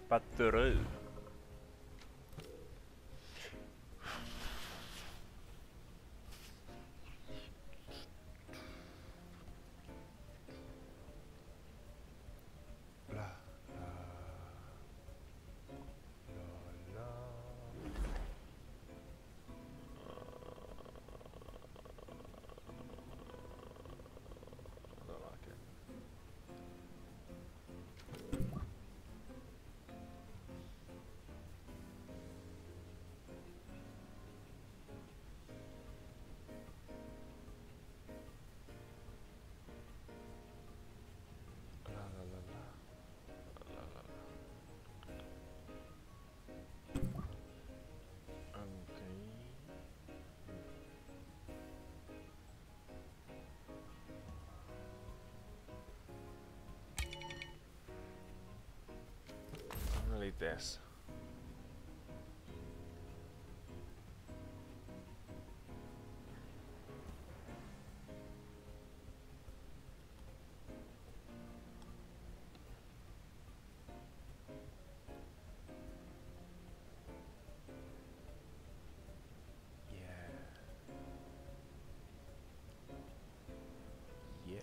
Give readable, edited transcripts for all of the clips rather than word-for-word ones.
Batteri. Need this. Yeah.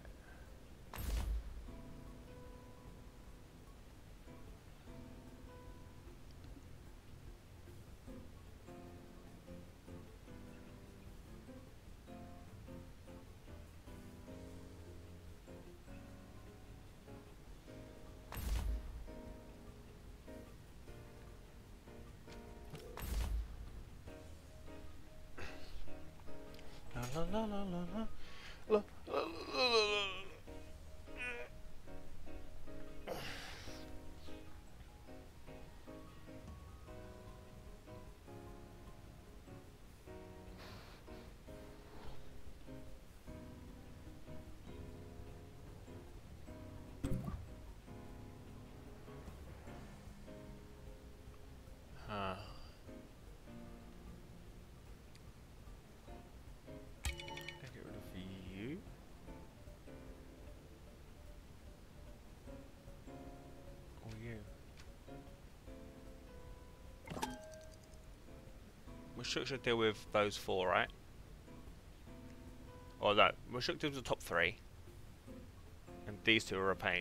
La la la la la la la la la. Get rid of you. Or you. Mushuk should deal with those four, right? Or no, Mushuk deals with the top three. And these two are a pain.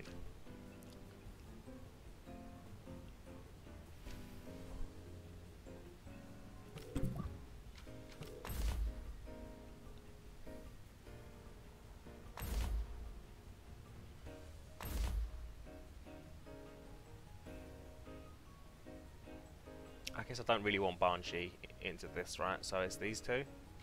I guess I don't really want Banshee into this, right? So it's these two.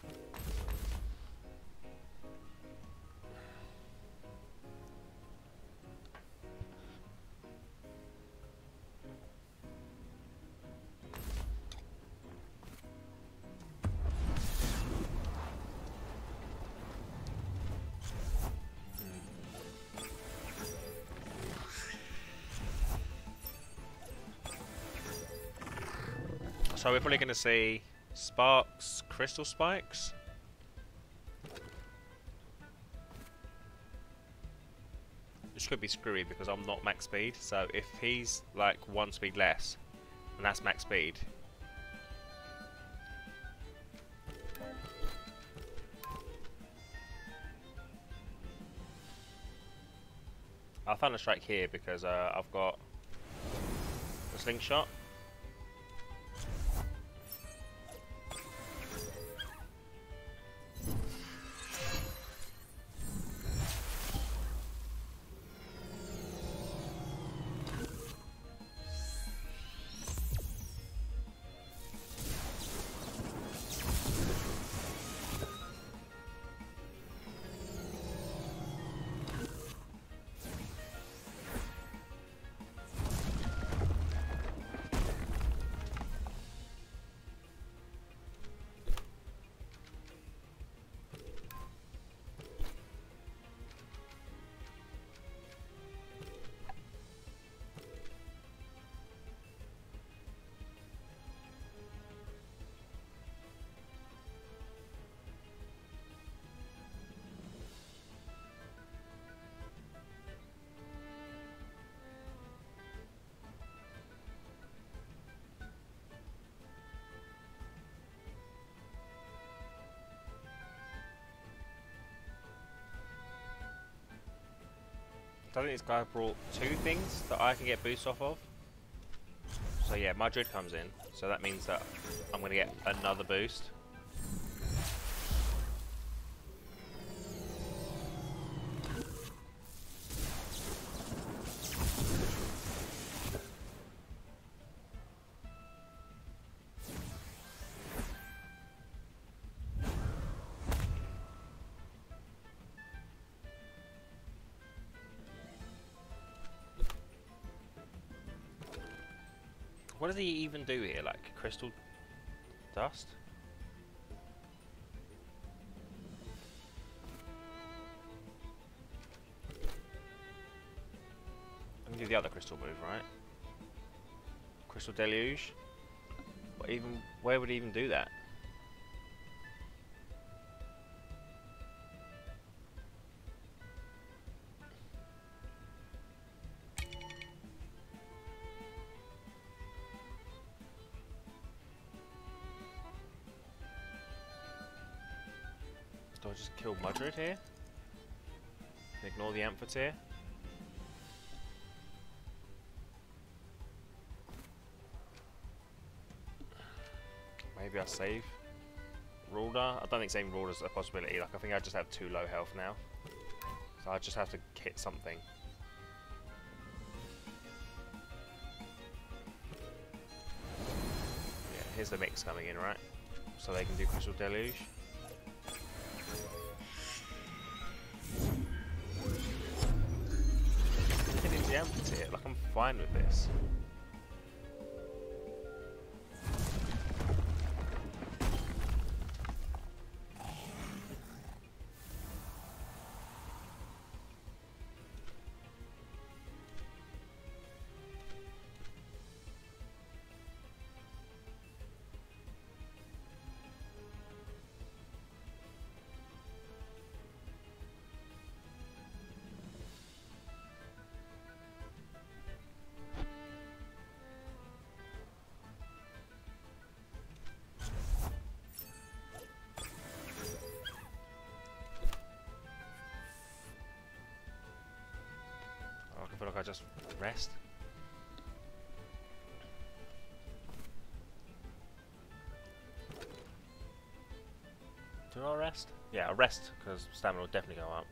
So we're probably going to see Sparks, Crystal Spikes. Which could be screwy because I'm not max speed. So if he's like one speed less, and that's max speed. I'll Thunder Strike here because I've got the Slingshot. I think this guy brought 2 things that I can get boost off of. So yeah, my Druid comes in, so that means that I'm going to get another boost. What does he even do here? Like crystal dust? I can do the other crystal move, right? Crystal deluge? Where would he even do that? Do I just kill Mudred here? Ignore the Amphitheatre? Maybe I save Rulder? I don't think saving Rulder is a possibility. Like, I think I just have 2 low health now. So I just have to hit something. Yeah, here's the mix coming in, right? So they can do Crystal Deluge. The Amphitheatre, like I'm fine with this. I feel like I just rest. Do I rest? Yeah, I rest because stamina will definitely go up.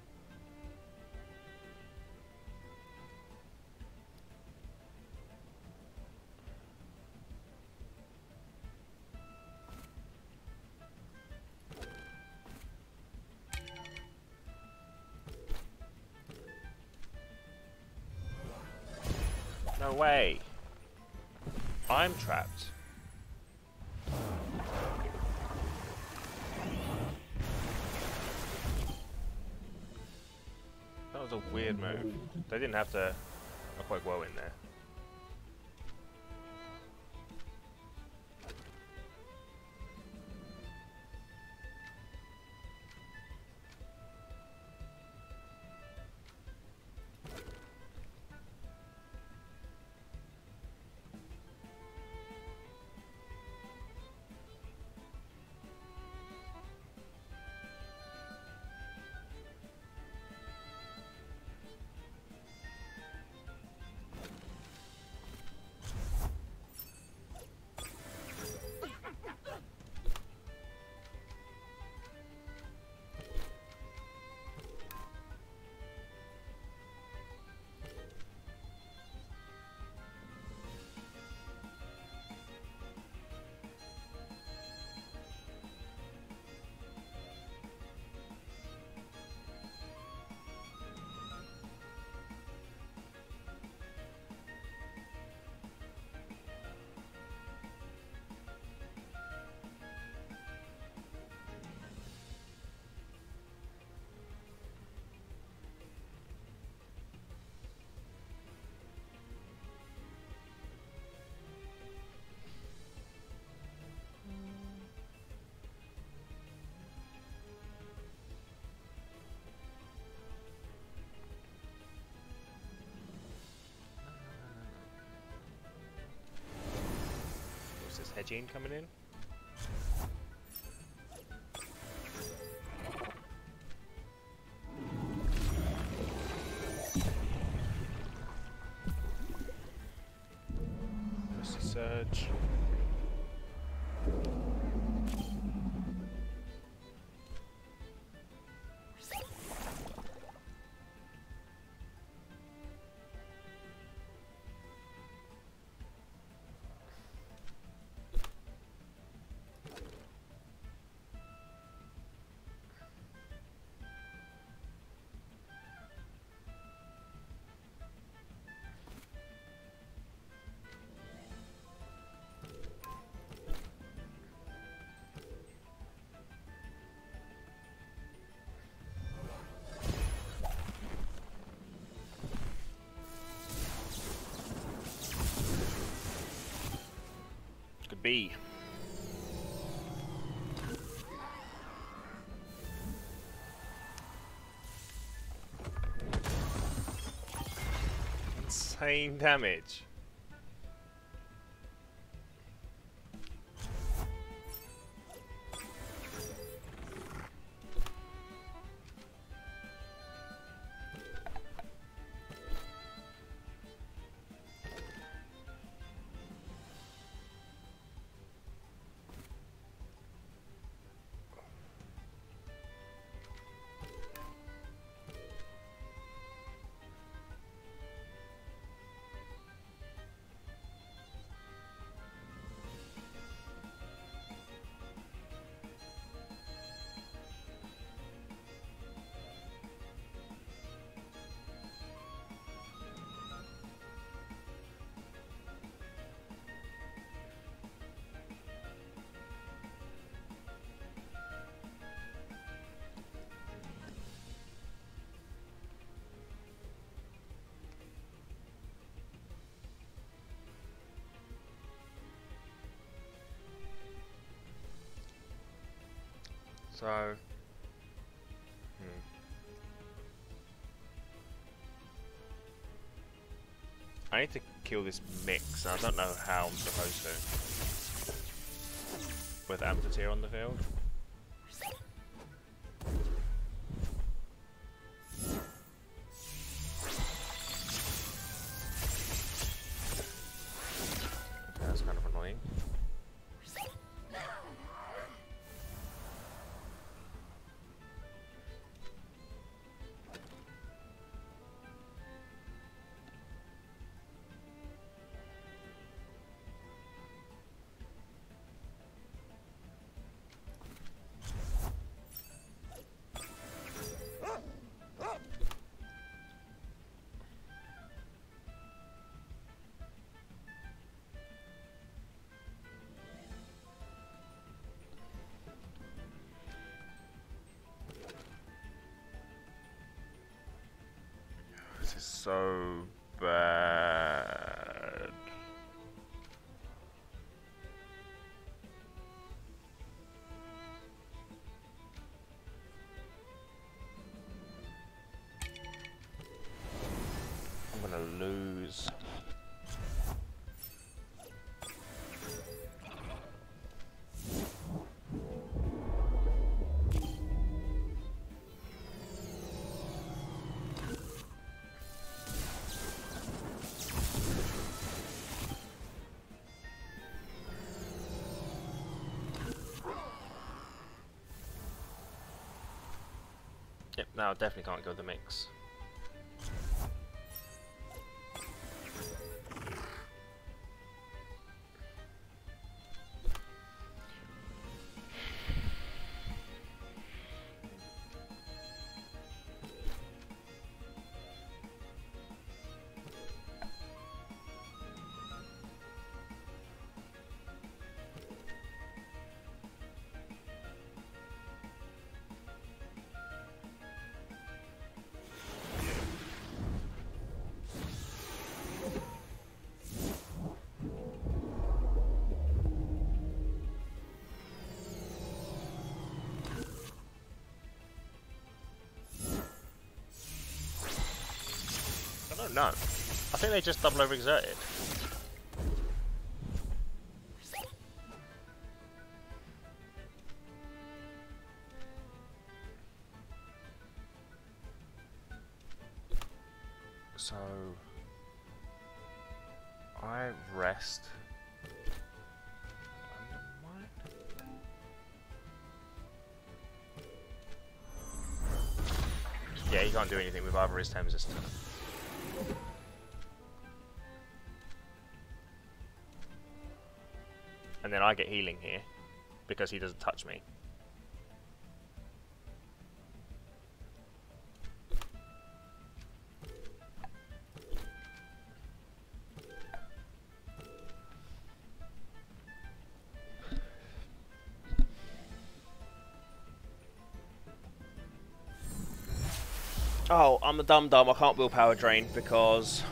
No way! I'm trapped. That was a weird move. They didn't have to quite well in there. Hedging coming in. damage. B. Insane damage. So, I need to kill this mix. I don't know how I'm supposed to. With Amphitheater on the field. Okay, that's kind of annoying. This is so bad. I'm gonna lose. Yep, now I definitely can't go the mix. I don't know. I think they just double overexerted. So I rest Yeah, he can't do anything with either his Thames this turn. And then I get healing here, because he doesn't touch me. Oh, I'm a dum-dum, I can't willpower drain because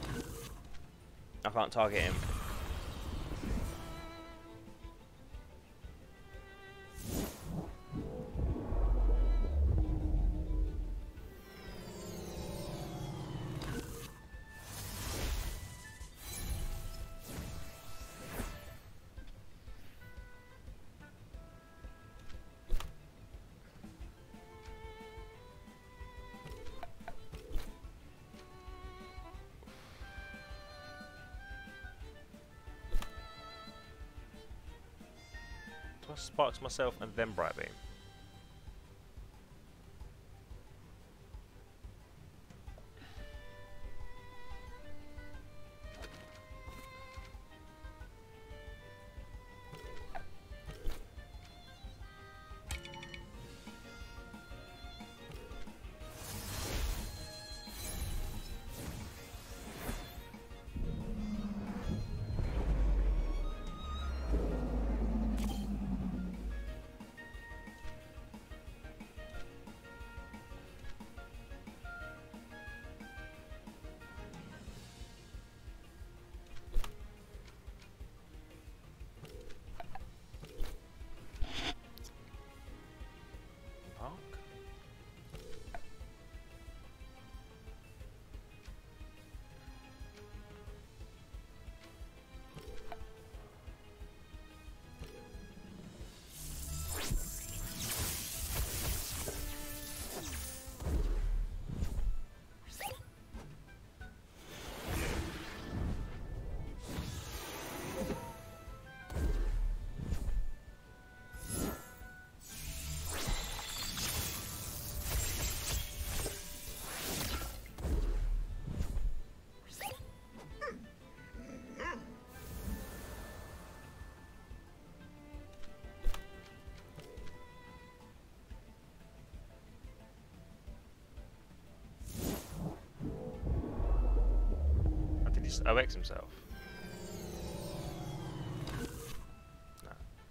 I can't target him. Sparks myself and then Bright Beam. Just OX himself. No.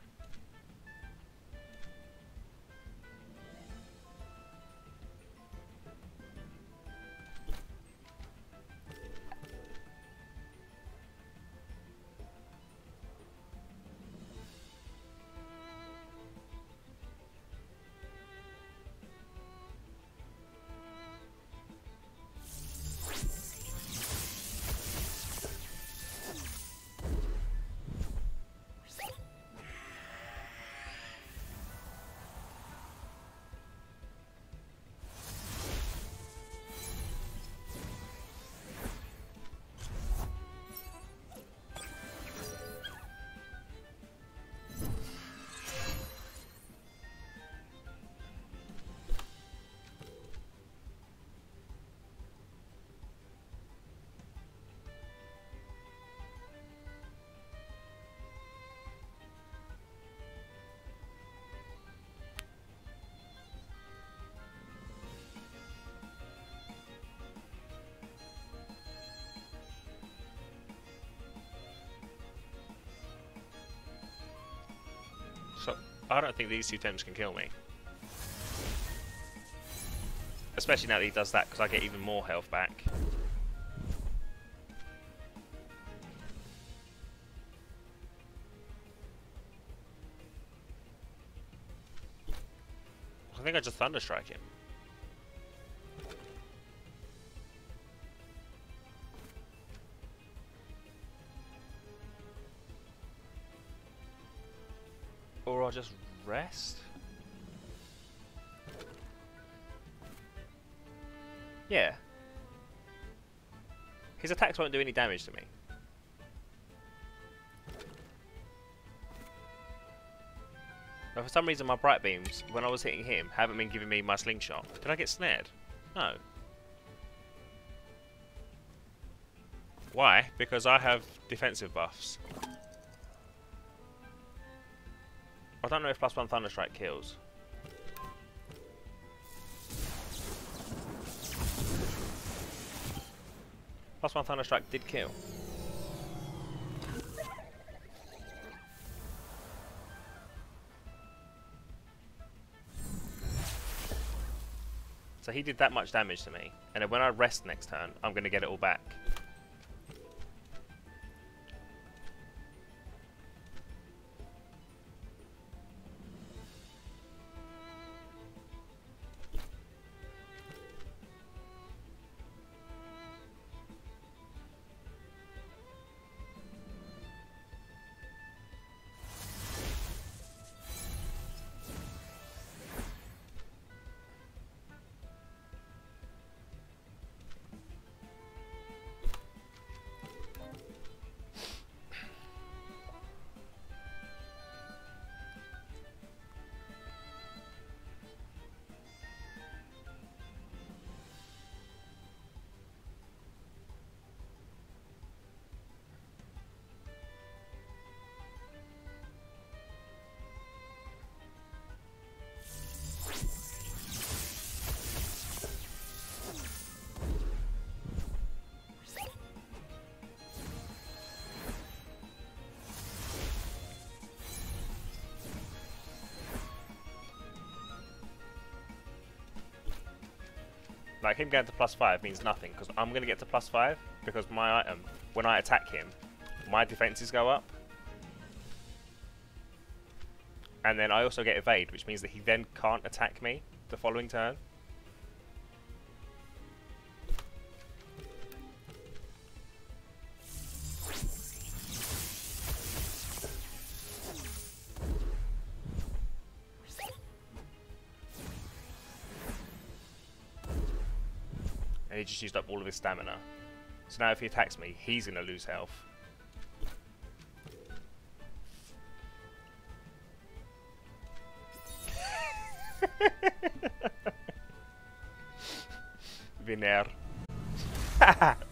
So, I don't think these two Thames can kill me. Especially now that he does that, because I get even more health back. I think I just Thunderstrike him. Or I'll just rest? Yeah. His attacks won't do any damage to me. But for some reason my Bright Beams, when I was hitting him, haven't been giving me my slingshot. Did I get snared? No. Why? Because I have defensive buffs. I don't know if +1 Thunderstrike kills. +1 Thunderstrike did kill. So he did that much damage to me, and then when I rest next turn, I'm going to get it all back. Like, him going to +5 means nothing, because I'm going to get to +5, because my item, when I attack him, my defenses go up. And then I also get evade, which means that he then can't attack me the following turn. And he just used up all of his stamina. So now if he attacks me, he's going to lose health. Viner.